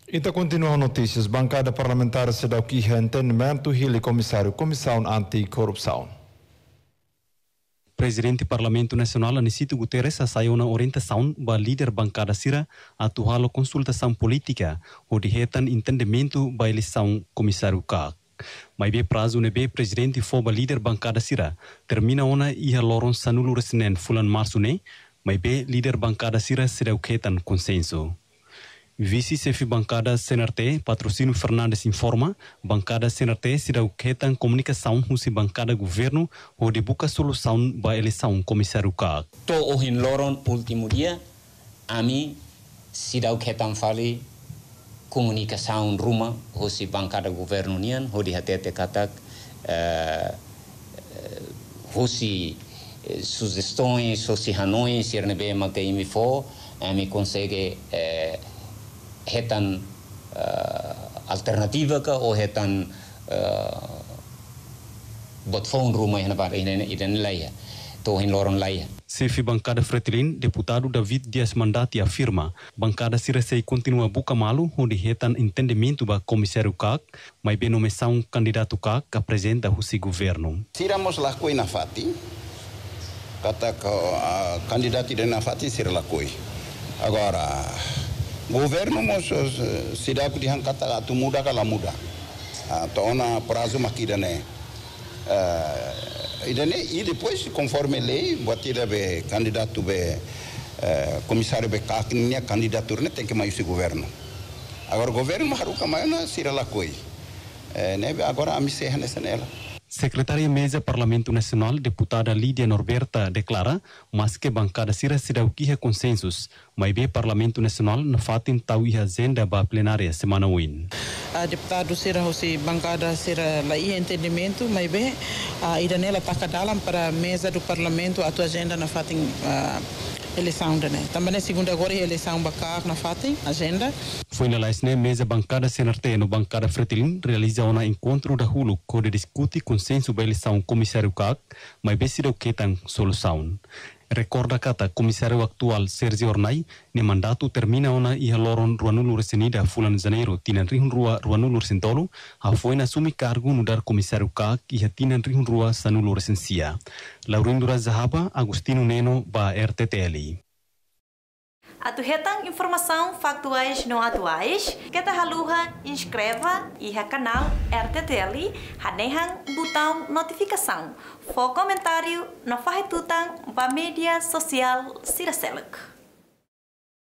Então continuam notícias. Bancada parlamentar se dá o que entendimento e comissário Comissão Anticorrupção. Presidente do Parlamento Nacional Anicito Guterres saiu na orientação para líder bancada Sira atuar a consultação política onde retan entendimento para eleição comissário CAC. Mas bem prazo nebe presidente for para líder bancada Sira termina ona ia loron sanulu resinen fulan março ne, mas bem líder bancada Sira será o que tan consenso. Vice-chefe bancada CNRT, Patrocínio Fernandes informa, bancada CNRT será o que tem comunicação com a bancada governo onde busca solução para a eleição comissário CAC. Todo o loron último dia, a mim será o que tem fali comunicação ruma com a bancada governo nian, onde até katak com sugestões, sugestões, se não bem mas que me for, a mim consegue hetan alternativa ka ou hetan botfone rumah yang nampak ini laia, to hin loron laia. Chefe bancada Fretilin, deputado David Dias Mandati afirma, bancada Siracei continua buka malu onde hetan entendimento ba comissário CAC, mas bem nomeação candidato CAC que apresenta o seu governo. Siramos lakoi na fati, kata candidato de na fati sir lakoi. Agora governo moços se dá que dihan kata tu muda kala muda to ona prazo makida ne e depois conforme lei botira be candidato be comissário be kaknya candidatura ne tem que mais o governo agora governo haruka maina sira lakoi ne agora a missão nessa nela. Secretária Mesa Parlamento Nacional, deputada Lídia Norberta, declara, mas que bancada Sira será o que é consensus, mas bem Parlamento Nacional na fatin tau e agenda ba plenária semana win. A deputado Sira hosi bancada Sira lá e entendimento, mas bem a idanela taca dalam para a mesa do Parlamento a tua agenda na fatin eleição da né. Também é segunda agora eleição bacar na fatin agenda. Foi na laisne mesa bancada CNRT no bancada Fretilin realiza um encontro da Hulu onde discute consenso para eleição comissário CAC, mas bem será o que tem solução. Recorda kata comissário atual Sergio Ornai, ne mandato termina ona ia loron Ruanulu Resenida fulan janeiro tinan rihun rua Ruanulu Resentolo, a foi na sumi cargo no dar comissário CAC ia tinan rihun rua Sanulu Resensia. Laurindura Zahaba, Agustino Neno, ba RTTL. Atuhetan informação factuais não atuais, que ta haluha inscreva e ha canal RTTL, hanehan botão notificação, for comentário no fahetutang ba mídia social Siraselek.